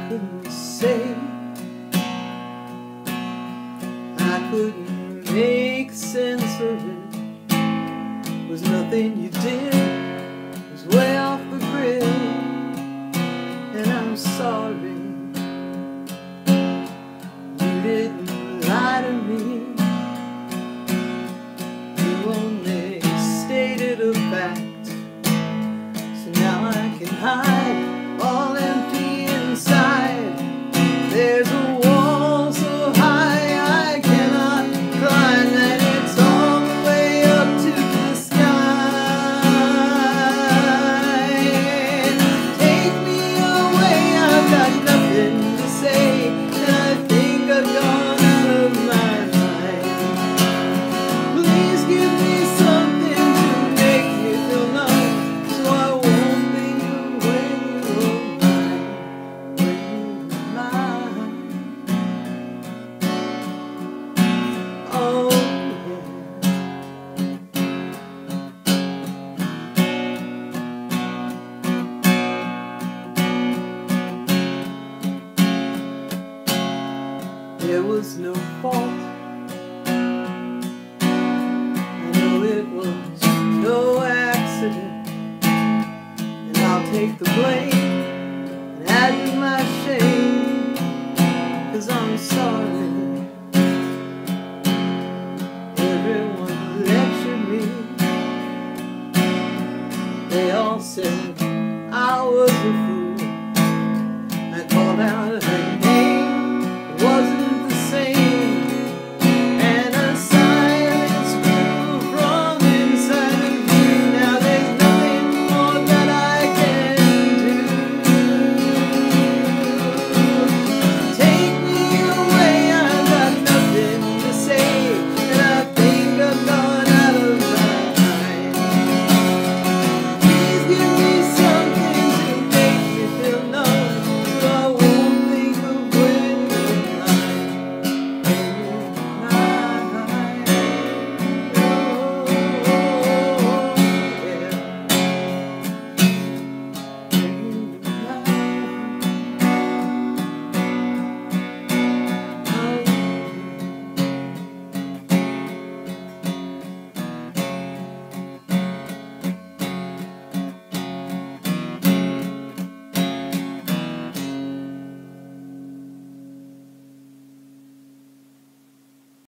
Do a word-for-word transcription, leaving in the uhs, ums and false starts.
couldn't say, I couldn't make sense of it. Was nothing you did, it was way off the grid. And I'm sorry you didn't lie to me. You only stated a fact, so now I can hide all empty inside. There's a wall so high I cannot climb, and it's all the way up to the sky. Take me away, I've got nothing to say, and I think I've gone out of my mind. Please give me something to make me feel numb, so I won't think of when you're mine, when you're mine. Oh yeah. There was no fault, I know it was no accident, and I'll take the blame and add to my shame, 'cause I'm sorry everyone lectured me. They all said